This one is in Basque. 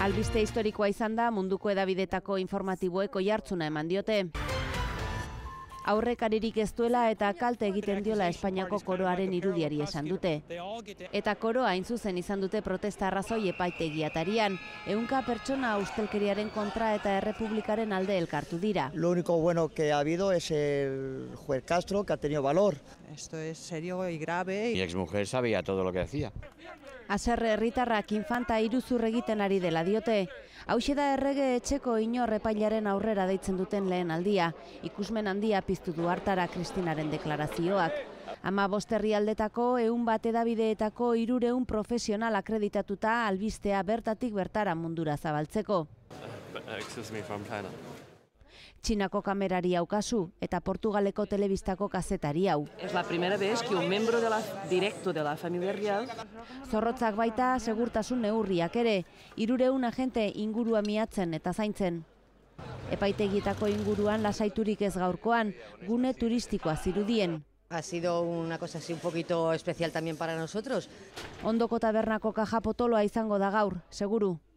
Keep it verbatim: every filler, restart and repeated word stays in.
Albiste historikoa izan da munduko edabidetako informatiboek oihartzuna eman diote. Aurrekaririk ez duela eta kalte egiten diola Espainiako koroaren irudiari esan dute. Eta koroa hain zuzen izan dute protesta arrazoi epaitegiatarian, ehunka pertsona ustelkeriaren kontra eta errepublikaren alde elkartu dira. Lo único bueno que ha habido es el juez Castro, que ha tenido valor. Esto es serio y grave. Mi exmujer sabía todo lo que hacía. Haserre herritarrak infanta iruzur egiten ari dela diote. Hauxe da errege etxeko inor epailaren aurrera deitzen duten lehen aldia. Ikusmen handia piztu du hartara Kristinaren deklarazioak. Ama bost herrialdetako ehun bat edabideetako hirureun profesional akreditatuta albistea bertatik bertara mundura zabaltzeko. Txinako kamerari hau kasu eta Portugaleko telebistako kazetari hau. Es la primera vez que un miembro de la, directo de la familia real. Zorrotzak baita segurtasun neurriak ere, hirureun agente ingurua miatzen eta zaintzen. Epaitegietako inguruan lasaiturik ez gaurkoan, gune turistikoa zirudien. Ha sido una cosa así un poquito especial también para nosotros. Ondoko tabernako kaja potoloa izango da gaur, seguru.